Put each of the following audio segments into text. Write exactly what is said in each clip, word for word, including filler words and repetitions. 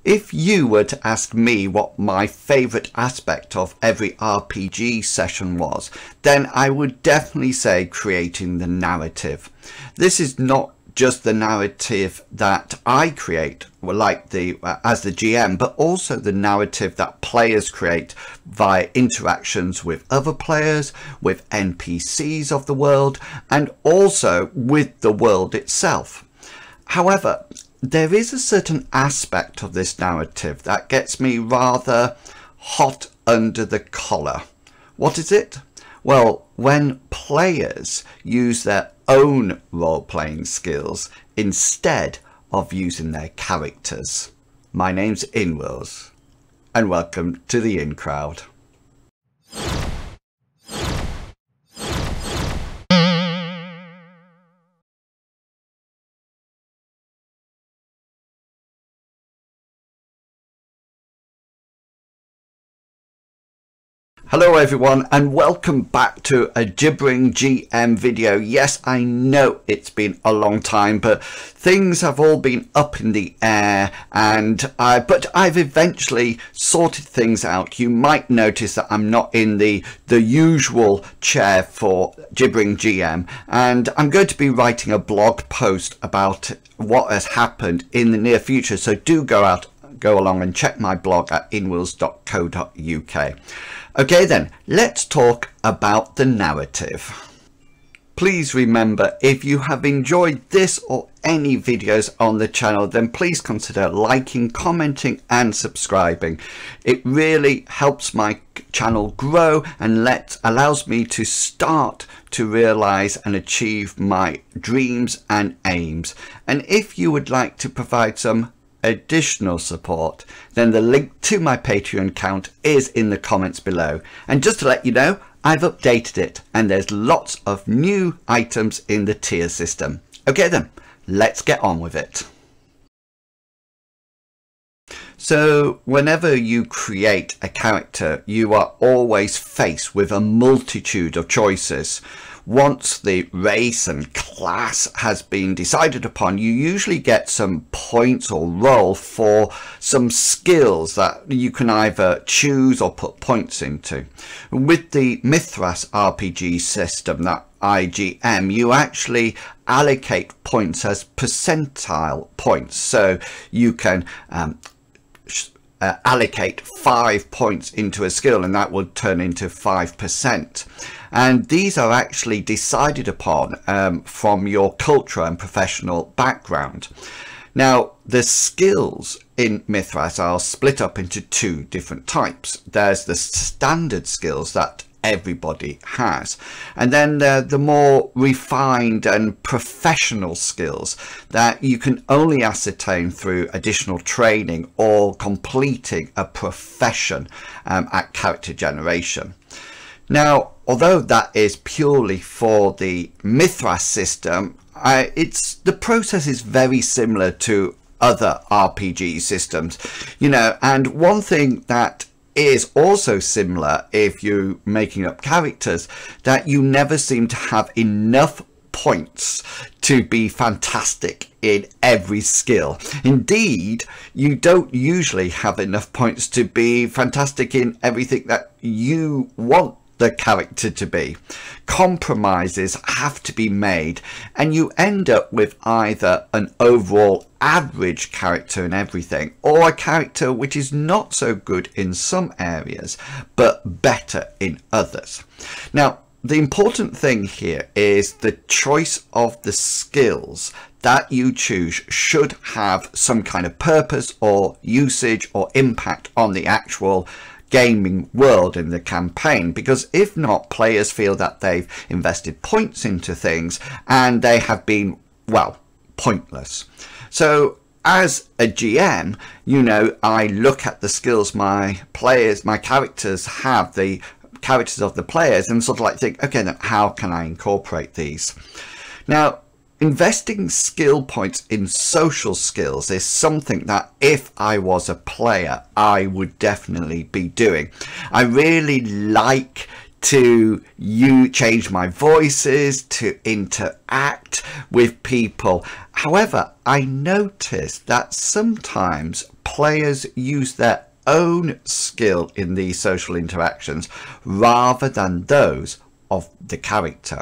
If you were to ask me what my favourite aspect of every R P G session was, then I would definitely say creating the narrative. This is not just the narrative that I create, like the uh, as the G M, but also the narrative that players create via interactions with other players, with N P Cs of the world, and also with the world itself. However, there is a certain aspect of this narrative that gets me rather hot under the collar. What is it? Well, when players use their own role-playing skills instead of using their characters. My name's Inwils, and welcome to the In Crowd. Hello everyone, and welcome back to a Gibbering G M video. Yes, I know it's been a long time, but things have all been up in the air, and I, but I've eventually sorted things out. You might notice that I'm not in the the usual chair for Gibbering G M, and I'm going to be writing a blog post about what has happened in the near future. So do go out, go along and check my blog at inwils dot co dot U K. Okay then, let's talk about the narrative. Please remember, if you have enjoyed this or any videos on the channel, then please consider liking, commenting and subscribing. It really helps my channel grow and let allows me to start to realize and achieve my dreams and aims. And if you would like to provide some additional support, then the link to my Patreon account is in the comments below. And just to let you know, I've updated it and there's lots of new items in the tier system. Okay then, let's get on with it. So whenever you create a character, you are always faced with a multitude of choices. Once the race and class has been decided upon, you usually get some points or roll for some skills that you can either choose or put points into. With the Mithras R P G system that I G M, you actually allocate points as percentile points. So you can um, Uh, allocate five points into a skill and that will turn into five percent, and these are actually decided upon um, from your culture and professional background. Now the skills in Mithras are split up into two different types. There's the standard skills that everybody has, and then the, the more refined and professional skills that you can only ascertain through additional training or completing a profession um, at character generation. Now, although that is purely for the Mithras system, I, it's the process is very similar to other R P G systems, you know, and one thing that is also similar if you're making up characters, that you never seem to have enough points to be fantastic in every skill. Indeed, you don't usually have enough points to be fantastic in everything that you want the character to be. Compromises have to be made, and you end up with either an overall average character in everything, or a character which is not so good in some areas but better in others. Now the important thing here is the choice of the skills that you choose should have some kind of purpose or usage or impact on the actual gaming world in the campaign, because if not, players feel that they've invested points into things and they have been, well, pointless. So as a G M, you know, I look at the skills my players, my characters have, the characters of the players, and sort of like think, okay, then how can I incorporate these? Now, investing skill points in social skills is something that if I was a player, I would definitely be doing. I really like to you change my voices, to interact with people. However, I noticed that sometimes players use their own skill in these social interactions rather than those of the character.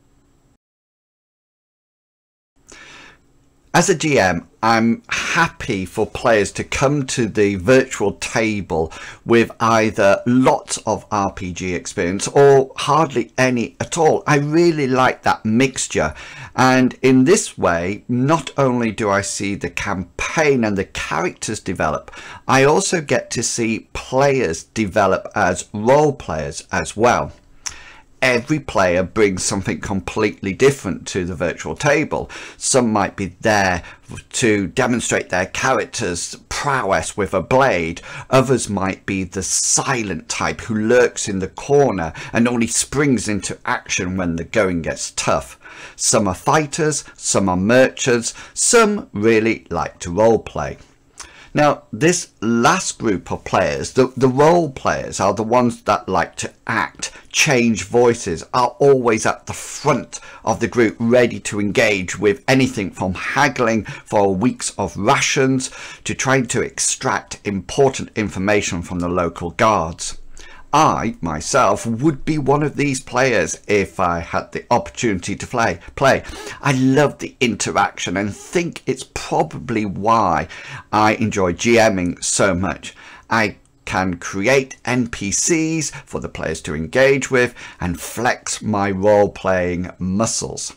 As a G M, I'm happy for players to come to the virtual table with either lots of R P G experience or hardly any at all. I really like that mixture, and in this way, not only do I see the campaign and the characters develop, I also get to see players develop as role players as well. Every player brings something completely different to the virtual table. Some might be there to demonstrate their character's prowess with a blade. Others might be the silent type who lurks in the corner and only springs into action when the going gets tough. Some are fighters, some are merchants, some really like to roleplay. Now, this last group of players, the, the role players, are the ones that like to act, change voices, are always at the front of the group, ready to engage with anything from haggling for weeks of rations to trying to extract important information from the local guards. I, myself, would be one of these players if I had the opportunity to play. play. I love the interaction and think it's probably why I enjoy GMing so much. I can create N P Cs for the players to engage with and flex my role-playing muscles.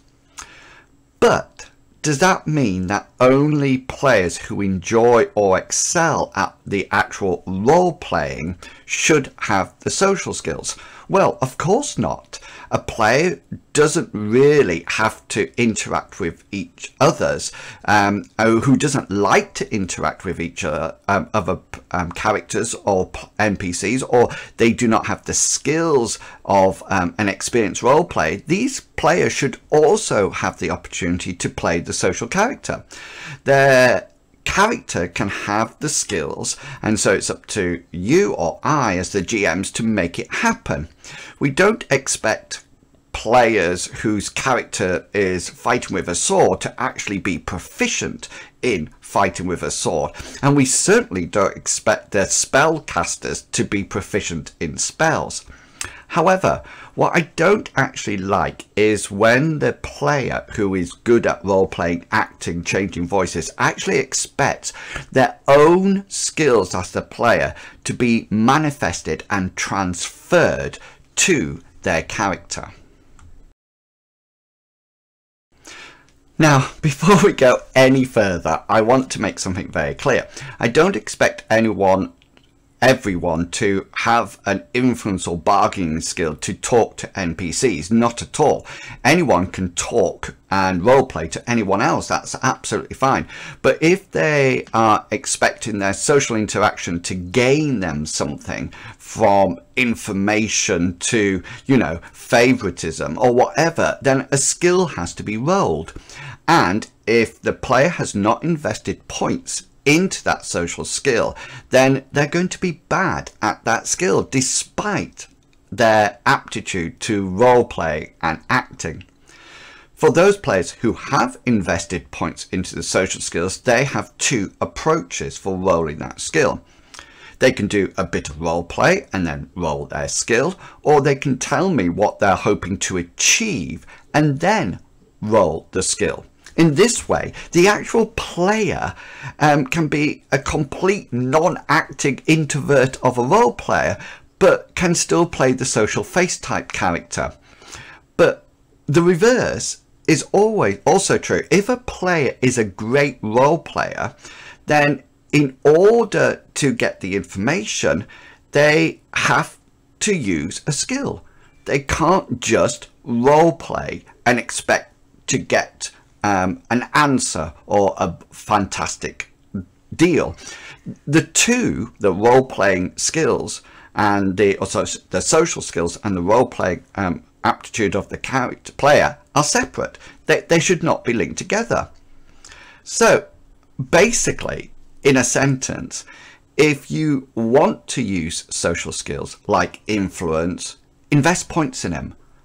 But does that mean that only players who enjoy or excel at the actual role-playing should have the social skills? Well, of course not. A player doesn't really have to interact with each others, um, who doesn't like to interact with each other, um, other um, characters or N P Cs, or they do not have the skills of um, an experienced role play. These players should also have the opportunity to play the social character. Their character can have the skills, and so it's up to you or I as the G Ms to make it happen. We don't expect players whose character is fighting with a sword to actually be proficient in fighting with a sword, and we certainly don't expect their spellcasters to be proficient in spells. However, what I don't actually like is when the player who is good at role-playing, acting, changing voices actually expects their own skills as the player to be manifested and transferred to their character. Now, before we go any further, I want to make something very clear. I don't expect anyone everyone to have an influence or bargaining skill to talk to N P Cs. Not at all. Anyone can talk and roleplay to anyone else. That's absolutely fine. But if they are expecting their social interaction to gain them something, from information to, you know, favoritism or whatever, then a skill has to be rolled. And if the player has not invested points into that social skill, then they're going to be bad at that skill despite their aptitude to role play and acting. For those players who have invested points into the social skills, they have two approaches for rolling that skill. They can do a bit of role play and then roll their skill, or they can tell me what they're hoping to achieve and then roll the skill. In this way, the actual player um, can be a complete non-acting introvert of a role player, but can still play the social face type character. But the reverse is always also true. If a player is a great role player, then in order to get the information, they have to use a skill. They can't just role play and expect to get Um, an answer or a fantastic deal. The two, the role-playing skills and the also the social skills and the role-playing um, aptitude of the character player are separate. They, they should not be linked together. So basically, in a sentence, if you want to use social skills like influence, invest points in them.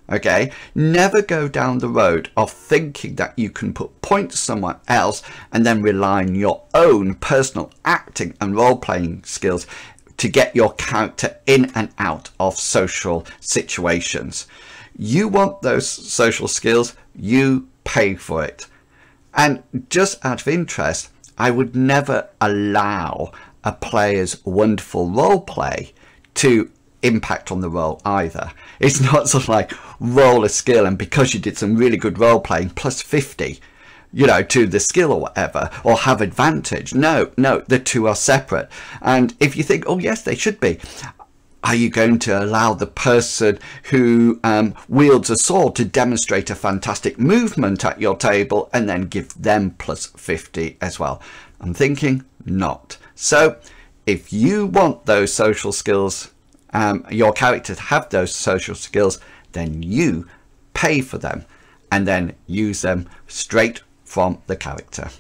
Okay, never go down the road of thinking that you can put points somewhere else and then rely on your own personal acting and role-playing skills to get your character in and out of social situations. You want those social skills, you pay for it. And just out of interest, I would never allow a player's wonderful role play to impact on the role either. It's not sort of like roll a skill and because you did some really good role playing plus fifty, you know, to the skill or whatever, or have advantage. No, no, the two are separate. And if you think, oh yes, they should be, are you going to allow the person who um, wields a sword to demonstrate a fantastic movement at your table and then give them plus fifty as well? I'm thinking not. So if you want those social skills, um, your character to have those social skills, then you pay for them and then use them straight from the character.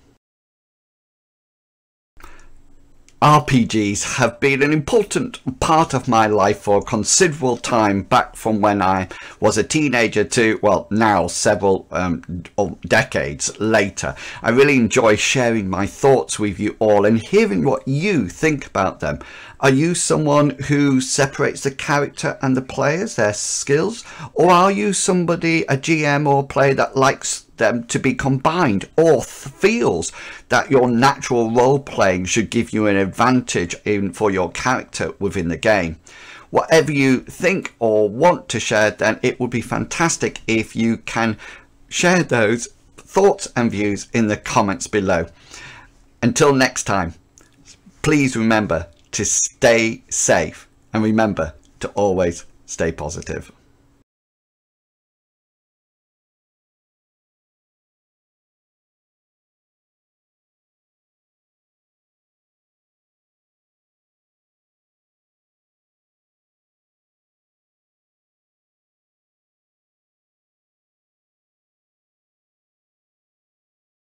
R P Gs have been an important part of my life for a considerable time, back from when I was a teenager to, well, now several um, decades later. I really enjoy sharing my thoughts with you all and hearing what you think about them. Are you someone who separates the character and the players, their skills? Or are you somebody, a G M or player, that likes them to be combined, or feels that your natural role playing should give you an advantage in for your character within the game? Whatever you think or want to share, then it would be fantastic if you can share those thoughts and views in the comments below. Until next time, please remember to stay safe and remember to always stay positive.